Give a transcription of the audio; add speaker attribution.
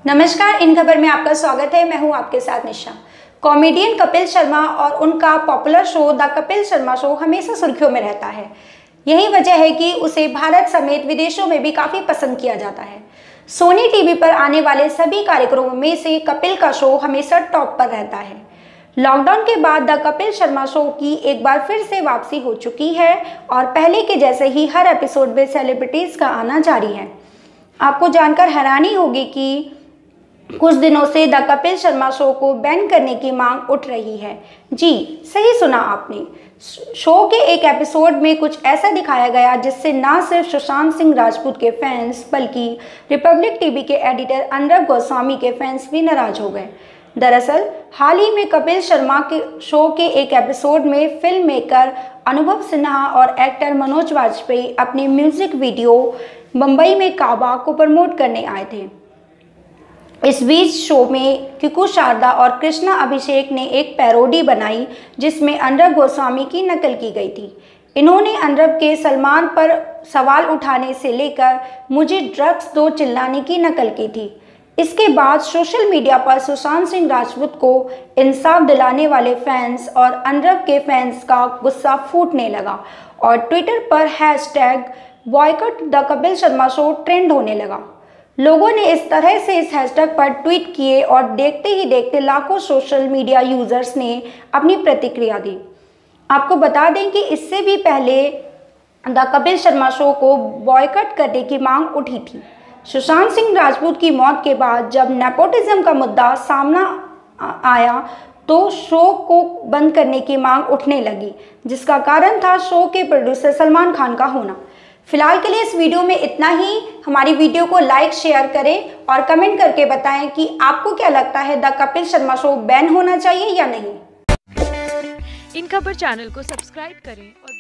Speaker 1: नमस्कार, इन खबर में आपका स्वागत है। मैं हूं आपके साथ निशा। कॉमेडियन कपिल शर्मा और उनका popular show the Kapil Sharma show हमेशा सुर्खियों में रहता है। यही वजह है कि उसे भारत समेत विदेशों में भी काफ़ी पसंद किया जाता है। सोनी टीवी पर आने वाले सभी कार्यक्रमों में से कपिल का शो हमेशा टॉप पर रहता है। लॉकडाउन के बाद द कपिल शर्मा शो की एक बार फिर से वापसी हो चुकी है और पहले के जैसे ही हर एपिसोड में सेलिब्रिटीज़ का आना जारी है। आपको जानकर हैरानी होगी कि कुछ दिनों से द कपिल शर्मा शो को बैन करने की मांग उठ रही है। जी, सही सुना आपने। शो के एक एपिसोड में कुछ ऐसा दिखाया गया जिससे ना सिर्फ सुशांत सिंह राजपूत के फैंस बल्कि रिपब्लिक टीवी के एडिटर अर्नब गोस्वामी के फैंस भी नाराज हो गए। दरअसल हाल ही में कपिल शर्मा के शो के एक एपिसोड में फिल्म मेकर अनुभव सिन्हा और एक्टर मनोज वाजपेयी अपने म्यूजिक वीडियो मुंबई में काबा को प्रमोट करने आए थे। इस बीच शो में किकू शारदा और कृष्णा अभिषेक ने एक पैरोडी बनाई जिसमें अर्नब गोस्वामी की नकल की गई थी। इन्होंने अर्नब के सलमान पर सवाल उठाने से लेकर मुझे ड्रग्स दो चिल्लाने की नकल की थी। इसके बाद सोशल मीडिया पर सुशांत सिंह राजपूत को इंसाफ दिलाने वाले फैंस और अर्नब के फैंस का गुस्सा फूटने लगा और ट्विटर पर hashtag boycott the Kapil Sharma show trend होने लगा। लोगों ने इस तरह से इस हैशटैग पर ट्वीट किए और देखते ही देखते लाखों सोशल मीडिया यूजर्स ने अपनी प्रतिक्रिया दी। आपको बता दें कि इससे भी पहले द कपिल शर्मा शो को बॉयकॉट करने की मांग उठी थी। सुशांत सिंह राजपूत की मौत के बाद जब नेपोटिज्म का मुद्दा सामना आया तो शो को बंद करने की मांग उठने लगी, जिसका कारण था शो के प्रोड्यूसर सलमान खान का होना। फिलहाल के लिए इस वीडियो में इतना ही। हमारी वीडियो को लाइक शेयर करें और कमेंट करके बताएं कि आपको क्या लगता है, the Kapil Sharma show ban होना चाहिए या नहीं।
Speaker 2: इन खबर चैनल को सब्सक्राइब करें और